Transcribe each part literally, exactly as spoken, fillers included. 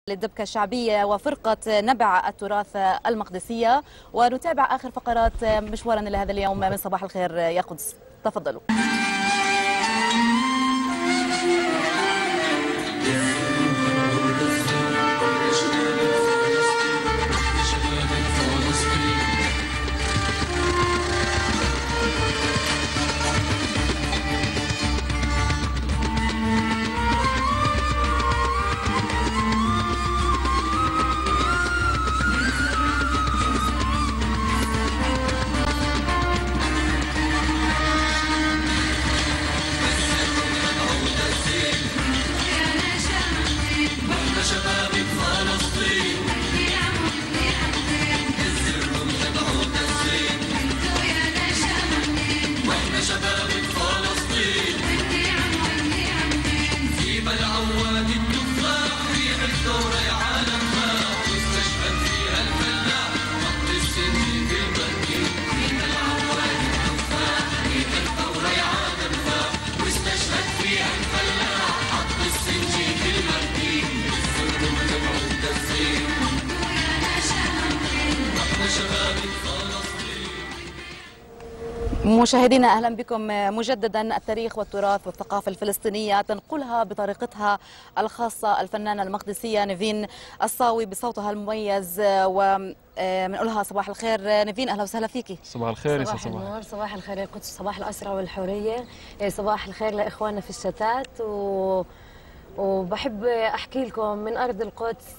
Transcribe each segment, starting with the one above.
للدبكة الشعبية وفرقة نبع التراث المقدسية، ونتابع آخر فقرات مشوارنا لهذا اليوم من صباح الخير يا قدس. تفضلوا. مشاهدينا اهلا بكم مجددا. التاريخ والتراث والثقافه الفلسطينيه تنقلها بطريقتها الخاصه الفنانه المقدسيه نيفين الصاوي بصوتها المميز، ومنقولها صباح الخير نيفين. اهلا وسهلا فيكي. صباح الخير. صباح النور، صباح الخير يا قدس، صباح الاسره والحريه، صباح الخير لاخواننا في الشتات. و... وبحب احكي لكم من ارض القدس،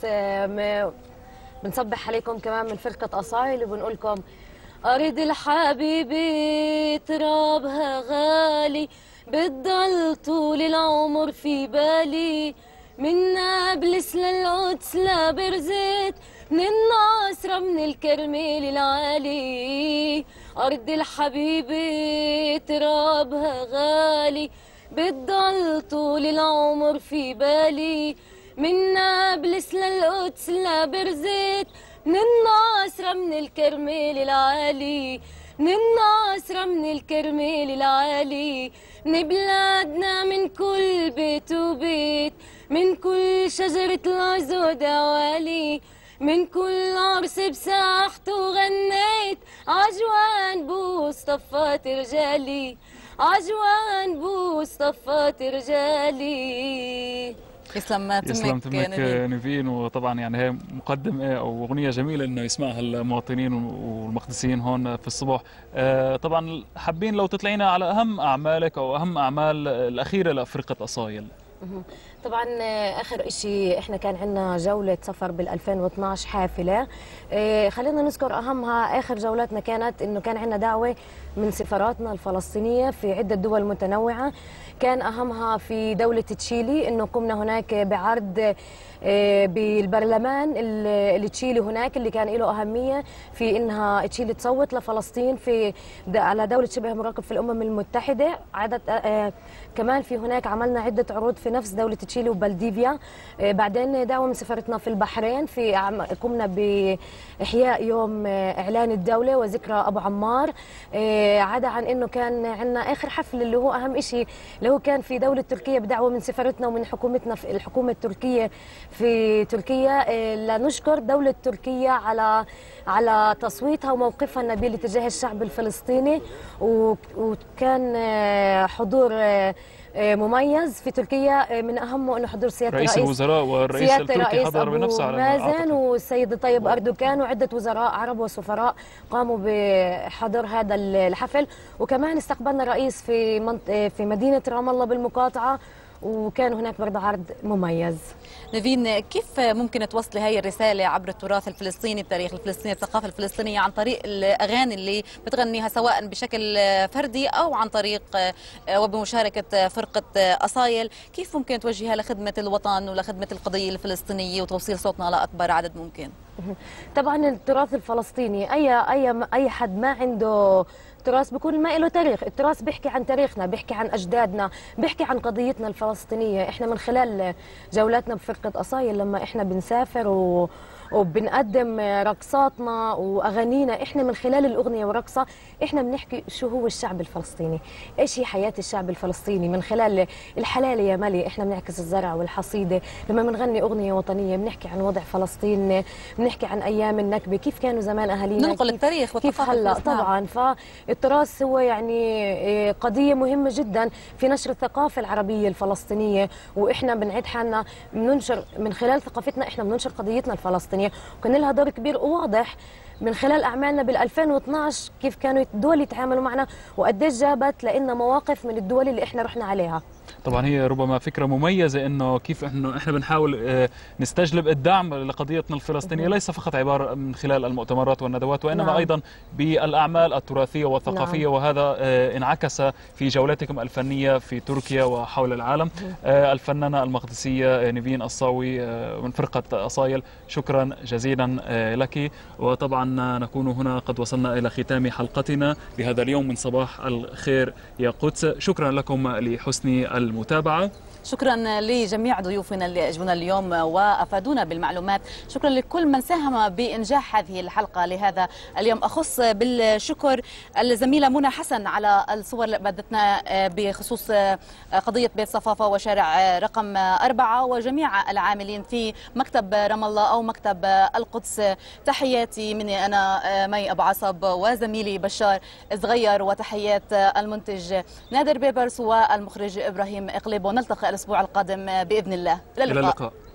بنصبح عليكم كمان من فرقه اصايل وبنقول لكم أرض الحبيبة ترابها غالي، بتضل طول العمر في بالي، من نابلس للقدس لبرزيت، من الناصرة من الكرمال العالي. أرض الحبيبة ترابها غالي، بتضل طول العمر في بالي، من نابلس للقدس لبرزيت، من الناصرة من الكرمال العالي، من الناصرة من الكرمال العالي. من بلادنا من كل بيت وبيت، من كل شجرة العزود عوالي، من كل عرس بساحت وغنيت، عجوان بوس طفات رجالي، عجوان بوس طفات رجالي. يسلم تمك, يسلم تمك نيفين. وطبعا يعني هي مقدمه او اغنيه جميله انه يسمعها المواطنين والمقدسيين هون في الصبح. طبعا حابين لو تطلعينا على اهم اعمالك او اهم اعمال الاخيره لفرقه اصايل. طبعا اخر شيء احنا كان عندنا جوله سفر بال ألفين واثنعش حافله، خلينا نذكر اهمها. اخر جولاتنا كانت انه كان عندنا دعوه من سفاراتنا الفلسطينيه في عده دول متنوعه، كان اهمها في دوله تشيلي، انه قمنا هناك بعرض بالبرلمان التشيلي هناك، اللي كان له اهميه في انها تشيلي تصوت لفلسطين في على دوله شبه مراقب في الامم المتحده. عدد كمان في هناك عملنا عده عروض في نفس دوله تشيلي وبلديفيا. بعدين دعوه من سفارتنا في البحرين، في قمنا باحياء يوم اعلان الدوله وذكرى ابو عمار. عدا عن انه كان عندنا اخر حفل اللي هو اهم شيء، اللي هو كان في دوله تركيا بدعوه من سفارتنا ومن حكومتنا في الحكومه التركيه في تركيا، لنشكر دولة تركيا على على تصويتها وموقفها النبيل تجاه الشعب الفلسطيني. وكان حضور مميز في تركيا، من اهمه انه حضور سياده رئيس رئيس الوزراء والرئيس التركي حضر بنفسه على مازن والسيد طيب اردوغان وعده وزراء عرب وسفراء قاموا بحضور هذا الحفل. وكمان استقبلنا الرئيس في منط... في مدينه رام الله بالمقاطعه، وكان هناك برضه عرض مميز. نيفين، كيف ممكن توصلي هاي الرسالة عبر التراث الفلسطيني، التاريخ الفلسطيني، الثقافة الفلسطينية، عن طريق الأغاني اللي بتغنيها سواء بشكل فردي أو عن طريق وبمشاركة فرقة أصايل؟ كيف ممكن توجهها لخدمة الوطن ولخدمة القضية الفلسطينية وتوصيل صوتنا لأكبر عدد ممكن؟ طبعا التراث الفلسطيني، أي أي أي حد ما عنده التراث بيكون ما له تاريخ. التراث بيحكي عن تاريخنا، بيحكي عن أجدادنا، بيحكي عن قضيتنا الفلسطينية. إحنا من خلال جولاتنا بفرقة أصايل لما إحنا بنسافر و وبنقدم رقصاتنا واغانينا. احنا من خلال الاغنيه والرقصه احنا بنحكي شو هو الشعب الفلسطيني، ايش هي حياه الشعب الفلسطيني. من خلال الحلال يا ملي احنا بنعكس الزرع والحصيده، لما بنغني اغنيه وطنيه بنحكي عن وضع فلسطين، بنحكي عن ايام النكبه، كيف كانوا زمان اهالينا، ننقل التاريخ كيف هلا. طبعا فالتراث هو يعني قضيه مهمه جدا في نشر الثقافه العربيه الفلسطينيه، واحنا بنعيد حالنا بننشر من خلال ثقافتنا، احنا بننشر قضيتنا الفلسطينيه، وكان لها دور كبير وواضح من خلال اعمالنا بال ألفين واثنعش كيف كانوا الدول يتعاملوا معنا وقديش جابت لنا مواقف من الدول اللي احنا رحنا عليها. طبعا هي ربما فكره مميزه انه كيف انه احنا بنحاول نستجلب الدعم لقضيتنا الفلسطينيه، ليس فقط عباره من خلال المؤتمرات والندوات، وانما نعم. ايضا بالاعمال التراثيه والثقافيه. نعم. وهذا انعكس في جولاتكم الفنيه في تركيا وحول العالم. الفنانه المقدسيه نيفين الصاوي من فرقه أصايل، شكرا جزيلا لك. وطبعا نكون هنا قد وصلنا الى ختام حلقتنا لهذا اليوم من صباح الخير يا قدس. شكرا لكم لحسن المتابعة. شكرا لجميع ضيوفنا اللي اجونا اليوم وافادونا بالمعلومات. شكرا لكل من ساهم بانجاح هذه الحلقه لهذا اليوم. اخص بالشكر الزميله منى حسن على الصور اللي ابدتنا بخصوص قضيه بيت صفافه وشارع رقم أربعة، وجميع العاملين في مكتب رام الله او مكتب القدس. تحياتي مني انا مي ابو عصب وزميلي بشار صغير، وتحيات المنتج نادر بيبرس والمخرج ابراهيم اقلب، ونلتقي الأسبوع القادم بإذن الله. إلى اللقاء.